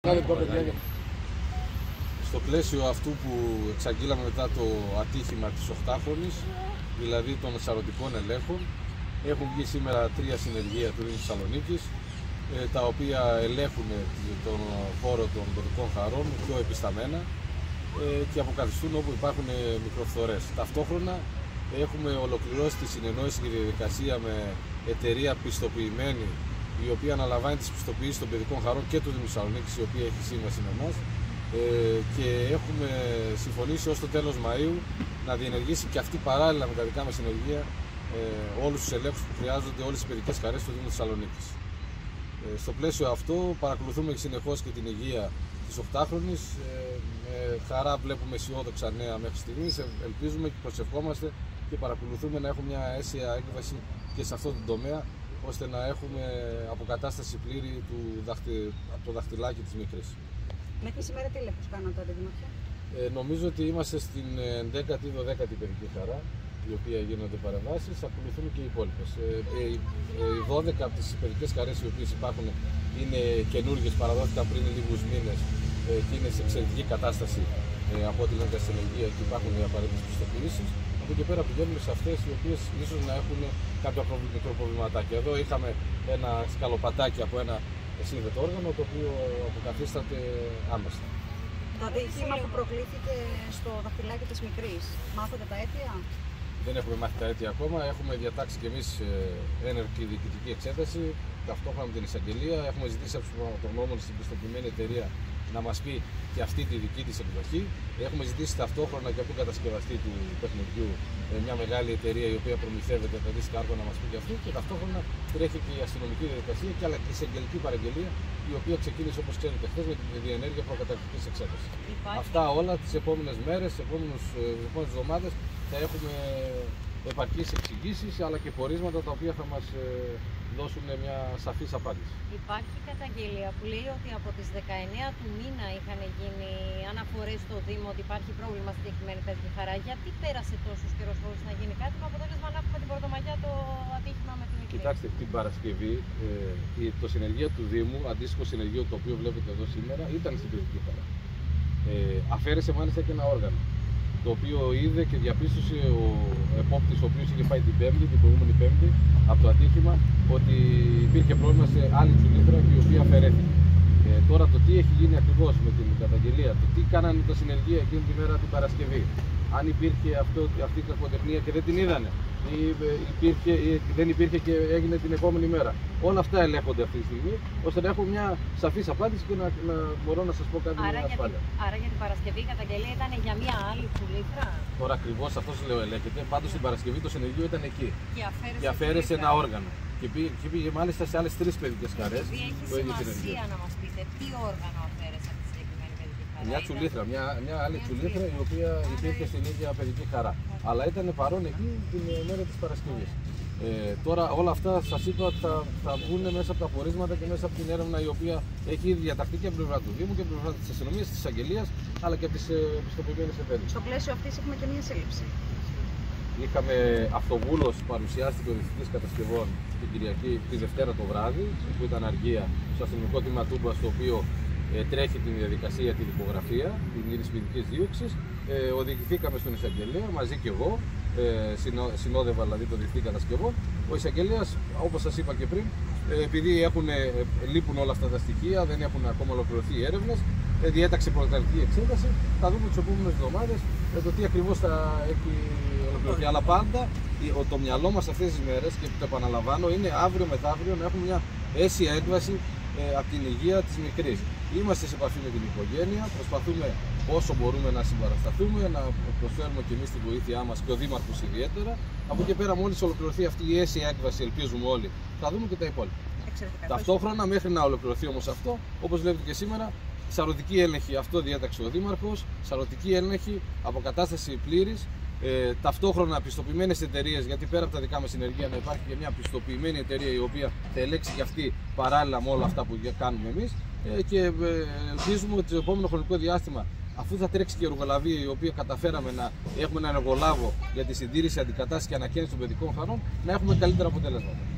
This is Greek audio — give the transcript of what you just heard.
Στο πλαίσιο αυτού που εξαγγείλαμε μετά το ατύχημα της 8χρονης, δηλαδή των σαρωτικών ελέγχων, έχουν βγει σήμερα 3 συνεργεία του Δήμου Θεσσαλονίκης, τα οποία ελέγχουν τον χώρο των παιδικών χαρών πιο επισταμένα και αποκαθιστούν όπου υπάρχουν μικροφθορές. Ταυτόχρονα έχουμε ολοκληρώσει τη συνεννόηση και διαδικασία με εταιρεία πιστοποιημένη, η οποία αναλαμβάνει τις πιστοποιήσεις των παιδικών χαρών και του Δήμου Θεσσαλονίκης, η οποία έχει σύμβαση με εμάς, και έχουμε συμφωνήσει ως το τέλος Μαΐου να διενεργήσει και αυτή παράλληλα με τα δικά μας συνεργεία όλους τους ελέγχους που χρειάζονται, όλες τις παιδικές χαρές του Δήμου Θεσσαλονίκης. Στο πλαίσιο αυτό παρακολουθούμε συνεχώς και την υγεία της 8χρονης. Με χαρά βλέπουμε αισιόδοξα νέα μέχρι στιγμής. Ελπίζουμε και προσευχόμαστε και παρακολουθούμε να έχουμε μια αίσια έκβαση και σε αυτό το τομέα, ώστε να έχουμε αποκατάσταση πλήρη από το δαχτυλάκι της μικρής. Μέχρι σήμερα τι έλεγχους κάνατε, Αντιδημαρχέ? Νομίζω ότι είμαστε στην 10η ή 12η παιδική χαρά, η οποία γίνονται παρεμβάσεις, ακολουθούν και οι υπόλοιπες. Οι 12 από τις παιδικές χαρές οι οποίες υπάρχουν είναι καινούργιες, παραδόθηκαν πριν λίγους μήνες και είναι σε εξαιρετική κατάσταση από ό,τι λένε τα συνεργεία και υπάρχουν οι απαραίτητες πιστοποιήσεις. Από εκεί πέρα πηγαίνουμε σε αυτές οι οποίες ίσως να έχουν κάποια μικρό προβληματάκια. Εδώ είχαμε ένα σκαλοπατάκι από ένα σύνδετο όργανο, το οποίο αποκαθίσταται άμεσα. Το ατύχημα που προκλήθηκε στο δαχτυλάκι της μικρής, μάθατε τα αίτια? Δεν έχουμε μάθει τα αίτια ακόμα. Έχουμε διατάξει και εμείς έναρκη διοικητική εξέταση. Ταυτόχρονα με την εισαγγελία έχουμε ζητήσει από τους πραγματογνώμονες στην πιστοποιημένη εταιρεία να μας πει και αυτή τη δική της εκδοχή. Έχουμε ζητήσει ταυτόχρονα και από τον κατασκευαστή του παιχνιδιού, μια μεγάλη εταιρεία η οποία προμηθεύεται τα δίσκα άργο, να μας πει και αυτή. Και ταυτόχρονα τρέχει και η αστυνομική διαδικασία και αλλά και η εισαγγελική παραγγελία, η οποία ξεκίνησε όπως ξέρετε χθες με τη διενέργεια προκαταρκτικής εξέτασης. Αυτά όλα τις επόμενες μέρες, τις επόμενες εβδομάδες θα έχουμε επαρκείς εξηγήσεις αλλά και πορίσματα τα οποία θα μας δώσουν μια σαφής απάντηση. Υπάρχει καταγγελία που λέει ότι από τις 19 του μήνα είχαν γίνει αναφορές στο Δήμο ότι υπάρχει πρόβλημα στη συγκεκριμένη παιδική χαρά. Γιατί πέρασε τόσους καιρός χωρίς να γίνει κάτι, με αποτέλεσμα να έχουμε την Πρωτομαγιά το ατύχημα με την μικρή? Κοιτάξτε, την Παρασκευή το συνεργείο του Δήμου, αντίστοιχο συνεργείο το οποίο βλέπετε εδώ σήμερα, ήταν στην παιδική χαρά. Αφαίρεσε μάλιστα και ένα όργανο, το οποίο είδε και διαπίστωσε ο επόπτης, ο οποίος είχε πάει την προηγούμενη Πέμπτη, από το ατύχημα, ότι υπήρχε πρόβλημα σε άλλη τσουλήθρα η οποία αφαιρέθηκε. Τώρα το τι έχει γίνει ακριβώς με την καταγγελία, το τι κάνανε τα συνεργεία εκείνη τη μέρα την Παρασκευή, αν υπήρχε αυτή η κακοτεχνία και δεν την είδανε, ή δεν υπήρχε και έγινε την επόμενη μέρα. Όλα αυτά ελέγχονται αυτή τη στιγμή, ώστε να έχουμε μια σαφής απάντηση και να μπορώ να σας πω κάτι με ασφάλεια. Άρα για την Παρασκευή η καταγγελία ήταν για μια άλλη τσουλήθρα? Τώρα ακριβώς αυτό σας λέω ελέγχεται. Πάντως την Παρασκευή το συνεργείο ήταν εκεί και αφαίρεσε ένα όργανο. Και πήγε μάλιστα σε άλλες 3 παιδικές χαρές. Έχει σημασία να μας πείτε τι όργανο αφαίρεσε από τη συγκεκριμένη παιδική χαρά? Μια τσουλήθρα, μια άλλη τσουλήθρα η οποία υπήρχε στην ίδια παιδική χαρά. Αλλά ήταν παρόν εκεί την μέρα της Παρασκευής. Τώρα όλα αυτά σας είπα ότι θα βγουν μέσα από τα πορίσματα και μέσα από την έρευνα η οποία έχει ήδη διαταχθεί και από την πλευρά του Δήμου και από την πλευρά της αστυνομίας, της εισαγγελίας αλλά και από τις πιστοποιημένες εταιρείες. Στο πλαίσιο αυτής έχουμε και μια σύλληψη. Είχαμε αυτοβούλος, παρουσιάστηκε ο Διευθυντής Κατασκευών την Κυριακή, τη Δευτέρα το βράδυ, που ήταν αργία στο αστυνομικό τμήμα Τούμπα, στο οποίο τρέχει την διαδικασία, την υπογραφία, την είδηση ποινικής δίωξης. Οδηγηθήκαμε στον εισαγγελέα, μαζί και εγώ, συνόδευα δηλαδή τον Διευθυντή Κατασκευών. Ο εισαγγελέας, όπως σας είπα και πριν, επειδή λείπουν όλα αυτά τα στοιχεία, δεν έχουν ακόμα ολοκληρωθεί οι έρευνες, διέταξε προκαταρκτική εξέταση. Θα δούμε τις επόμενες εβδομάδες το τι ακριβώς θα έχει ολοκληρωθεί. Αλλά πάντα το μυαλό μας αυτές τις μέρες, και το επαναλαμβάνω, είναι αύριο μεθαύριο να έχουμε μια αίσια έκβαση από την υγεία της μικρής. Είμαστε σε επαφή με την οικογένεια, προσπαθούμε όσο μπορούμε να συμπαρασταθούμε, να προσφέρουμε και εμείς τη βοήθειά μας και ο Δήμαρχος ιδιαίτερα. Από εκεί πέρα, μόλις ολοκληρωθεί αυτή η αίσια έκβαση, ελπίζουμε όλοι, θα δούμε και τα υπόλοιπα. Ταυτόχρονα, μέχρι να ολοκληρωθεί όμως αυτό, όπως βλέπετε και σήμερα, σαρωτική έλεγχη, αυτό διέταξε ο Δήμαρχος, σαρωτική έλεγχη, αποκατάσταση πλήρης. Ταυτόχρονα πιστοποιημένες εταιρείες, γιατί πέρα από τα δικά μας συνεργεία να υπάρχει και μια πιστοποιημένη εταιρεία η οποία θα ελέγξει και αυτή παράλληλα με όλα αυτά που κάνουμε εμείς, και ελπίζουμε ότι το επόμενο χρονικό διάστημα, αφού θα τρέξει και η εργολαβία η οποία καταφέραμε να έχουμε έναν εργολάβο για τη συντήρηση, αντικατάσταση και ανακαίνιση των παιδικών χαρών, να έχουμε καλύτερα αποτέλεσματα.